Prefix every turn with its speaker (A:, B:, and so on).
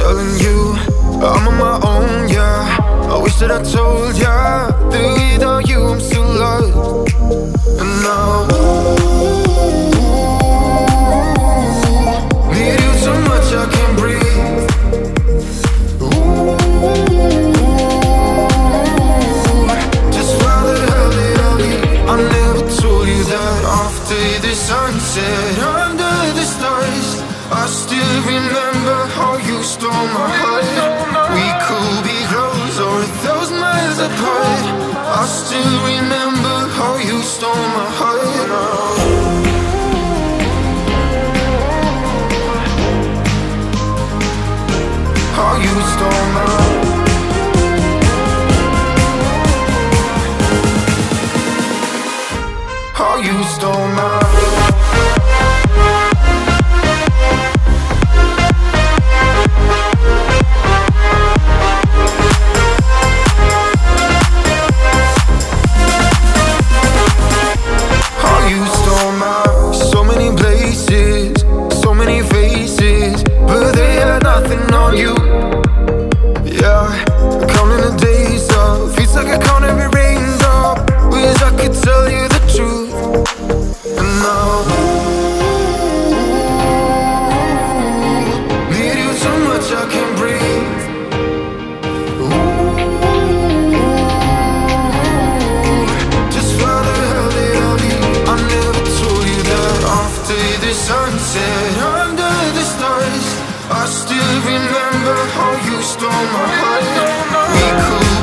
A: telling you I'm on my own, yeah. I wish that I told ya that without you I'm still lost. And now need you so much I can't breathe. Just why the hell did I leave? I never told you that after the sunset, under the stars, I still remember how you stole my heart. We could be close or 1,000 miles apart. I still remember how you stole my heart. How you stole my heart. How you stole my heart. On you, yeah, counting the days up. Feels like I count every raindrop. Wish I could tell you the truth. And now need you so much I can't breathe. Just why the hell did I leave? I never told you that after the sunset, under the stars, I still remember how you stole my heart. We could